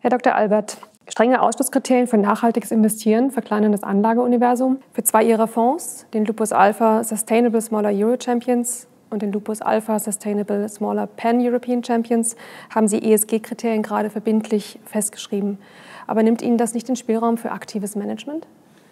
Herr Dr. Albert, strenge Ausschlusskriterien für nachhaltiges Investieren verkleinern das Anlageuniversum. Für zwei Ihrer Fonds, den Lupus Alpha Sustainable Smaller Euro Champions und den Lupus Alpha Sustainable Smaller Pan-European Champions, haben Sie ESG-Kriterien gerade verbindlich festgeschrieben. Aber nimmt Ihnen das nicht den Spielraum für aktives Management?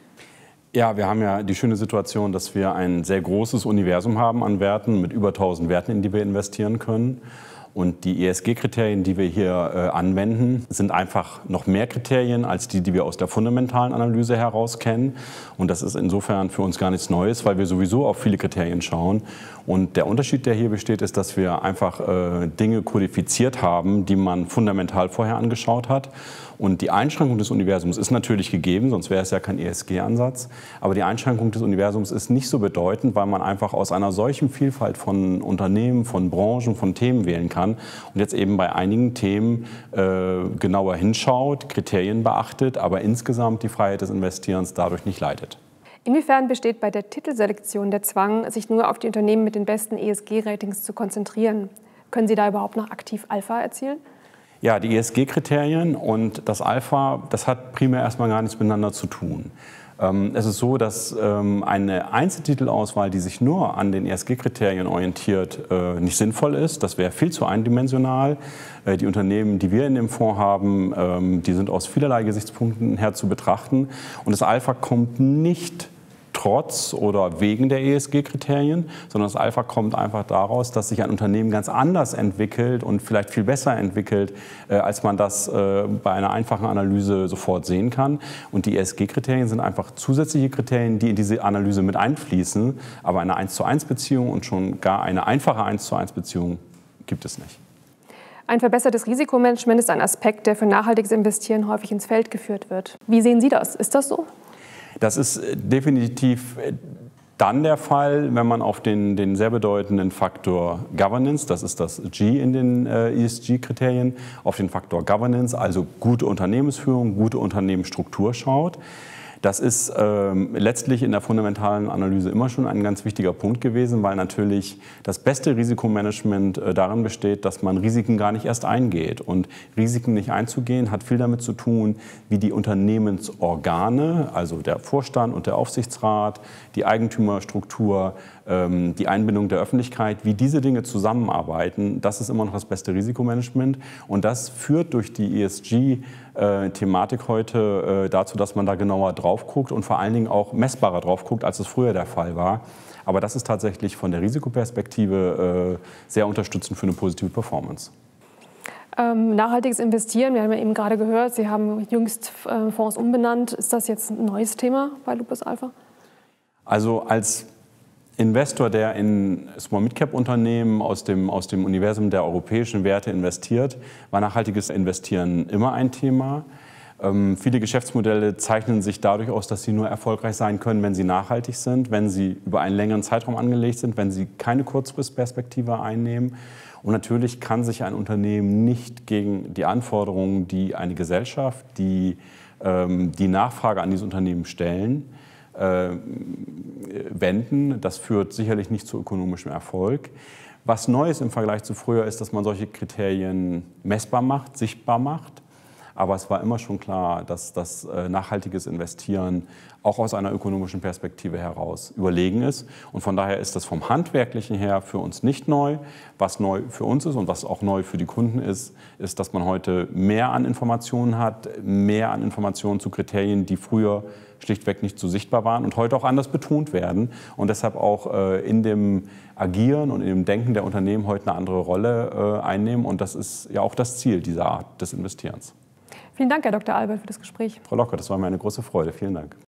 Ja, wir haben ja die schöne Situation, dass wir ein sehr großes Universum haben an Werten mit über 1000 Werten, in die wir investieren können. Und die ESG-Kriterien, die wir hier anwenden, sind einfach noch mehr Kriterien als die, die wir aus der fundamentalen Analyse heraus kennen. Und das ist insofern für uns gar nichts Neues, weil wir sowieso auf viele Kriterien schauen. Und der Unterschied, der hier besteht, ist, dass wir einfach Dinge kodifiziert haben, die man fundamental vorher angeschaut hat. Und die Einschränkung des Universums ist natürlich gegeben, sonst wäre es ja kein ESG-Ansatz. Aber die Einschränkung des Universums ist nicht so bedeutend, weil man einfach aus einer solchen Vielfalt von Unternehmen, von Branchen, von Themen wählen kann und jetzt eben bei einigen Themen genauer hinschaut, Kriterien beachtet, aber insgesamt die Freiheit des Investierens dadurch nicht leidet. Inwiefern besteht bei der Titelselektion der Zwang, sich nur auf die Unternehmen mit den besten ESG-Ratings zu konzentrieren? Können Sie da überhaupt noch aktiv Alpha erzielen? Ja, die ESG-Kriterien und das Alpha, das hat primär erstmal gar nichts miteinander zu tun. Es ist so, dass eine Einzeltitelauswahl, die sich nur an den ESG-Kriterien orientiert, nicht sinnvoll ist. Das wäre viel zu eindimensional. Die Unternehmen, die wir in dem Fonds haben, die sind aus vielerlei Gesichtspunkten her zu betrachten. Und das Alpha kommt nicht trotz oder wegen der ESG-Kriterien, sondern das Alpha kommt einfach daraus, dass sich ein Unternehmen ganz anders entwickelt und vielleicht viel besser entwickelt, als man das bei einer einfachen Analyse sofort sehen kann. Und die ESG-Kriterien sind einfach zusätzliche Kriterien, die in diese Analyse mit einfließen. Aber eine 1:1-Beziehung und schon gar eine einfache 1:1-Beziehung gibt es nicht. Ein verbessertes Risikomanagement ist ein Aspekt, der für nachhaltiges Investieren häufig ins Feld geführt wird. Wie sehen Sie das? Ist das so? Das ist definitiv dann der Fall, wenn man auf den sehr bedeutenden Faktor Governance, das ist das G in den ESG-Kriterien, auf den Faktor Governance, also gute Unternehmensführung, gute Unternehmensstruktur schaut. Das ist letztlich in der fundamentalen Analyse immer schon ein ganz wichtiger Punkt gewesen, weil natürlich das beste Risikomanagement darin besteht, dass man Risiken gar nicht erst eingeht. Und Risiken nicht einzugehen hat viel damit zu tun, wie die Unternehmensorgane, also der Vorstand und der Aufsichtsrat, die Eigentümerstruktur, die Einbindung der Öffentlichkeit, wie diese Dinge zusammenarbeiten, das ist immer noch das beste Risikomanagement. Und das führt durch die ESG-Thematik heute dazu, dass man da genauer drauf guckt und vor allen Dingen auch messbarer drauf guckt, als es früher der Fall war. Aber das ist tatsächlich von der Risikoperspektive sehr unterstützend für eine positive Performance. Nachhaltiges Investieren, wir haben ja eben gerade gehört, Sie haben jüngst Fonds umbenannt. Ist das jetzt ein neues Thema bei Lupus Alpha? Also als Investor, der in Small-Mid-Cap-Unternehmen aus dem Universum der europäischen Werte investiert, war nachhaltiges Investieren immer ein Thema. Viele Geschäftsmodelle zeichnen sich dadurch aus, dass sie nur erfolgreich sein können, wenn sie nachhaltig sind, wenn sie über einen längeren Zeitraum angelegt sind, wenn sie keine Kurzfristperspektive einnehmen. Und natürlich kann sich ein Unternehmen nicht gegen die Anforderungen, die eine Gesellschaft, die Nachfrage an dieses Unternehmen stellen, wenden. Das führt sicherlich nicht zu ökonomischem Erfolg. Was neu ist im Vergleich zu früher ist, dass man solche Kriterien messbar macht, sichtbar macht. Aber es war immer schon klar, dass das nachhaltiges Investieren auch aus einer ökonomischen Perspektive heraus überlegen ist. Und von daher ist das vom Handwerklichen her für uns nicht neu. Was neu für uns ist und was auch neu für die Kunden ist, ist, dass man heute mehr an Informationen hat, mehr an Informationen zu Kriterien, die früher schlichtweg nicht so sichtbar waren und heute auch anders betont werden und deshalb auch in dem Agieren und in dem Denken der Unternehmen heute eine andere Rolle einnehmen. Und das ist ja auch das Ziel dieser Art des Investierens. Vielen Dank, Herr Dr. Albert, für das Gespräch. Frau Locker, das war mir eine große Freude. Vielen Dank.